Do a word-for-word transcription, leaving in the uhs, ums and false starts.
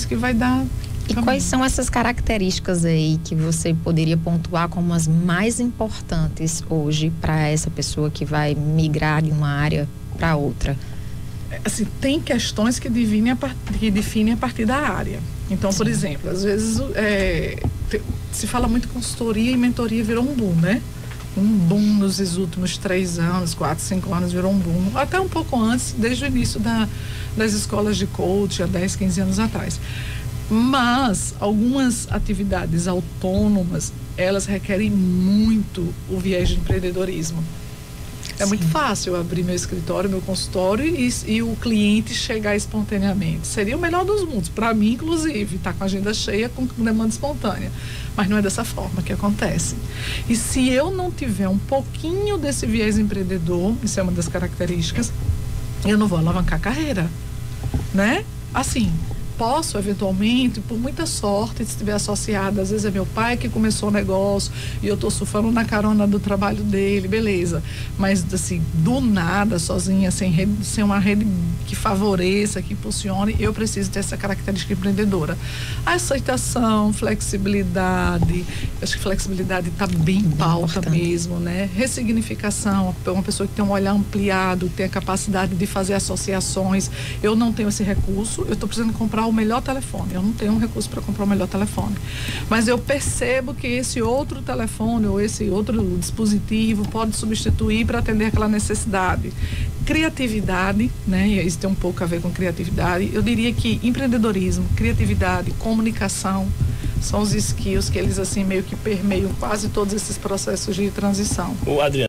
isso que vai dar. E caminho. Quais são essas características aí que você poderia pontuar como as mais importantes hoje para essa pessoa que vai migrar de uma área para outra? Assim, tem questões que definem a, part... que definem a partir da área. Então, Sim. por exemplo, às vezes é, te... se fala muito consultoria e mentoria virou um boom, né? Um boom nos últimos três anos, quatro, cinco anos virou um boom. Até um pouco antes, desde o início da, das escolas de coach, há dez, quinze anos atrás. Mas algumas atividades autônomas, elas requerem muito o viés de empreendedorismo. É Sim. muito fácil abrir meu escritório, meu consultório e, e o cliente chegar espontaneamente. Seria o melhor dos mundos, para mim, inclusive, tá com a agenda cheia, com demanda espontânea. Mas não é dessa forma que acontece. E se eu não tiver um pouquinho desse viés empreendedor, isso é uma das características, eu não vou alavancar a carreira, né? Assim, posso, eventualmente, por muita sorte, se estiver associado, às vezes é meu pai que começou o negócio e eu estou surfando na carona do trabalho dele, beleza. Mas, assim, do nada, sozinha, sem, rede, sem uma rede que favoreça, que impulsione, eu preciso ter essa característica empreendedora. Aceitação, flexibilidade, acho que flexibilidade está bem em pauta mesmo, né? Ressignificação, uma pessoa que tem um olhar ampliado, tem a capacidade de fazer associações. Eu não tenho esse recurso, eu estou precisando comprar o melhor telefone, eu não tenho um recurso para comprar o melhor telefone, mas eu percebo que esse outro telefone ou esse outro dispositivo pode substituir para atender aquela necessidade. Criatividade, né, e isso tem um pouco a ver com criatividade, eu diria que empreendedorismo, criatividade, comunicação são os skills que eles assim meio que permeiam quase todos esses processos de transição. O Adriano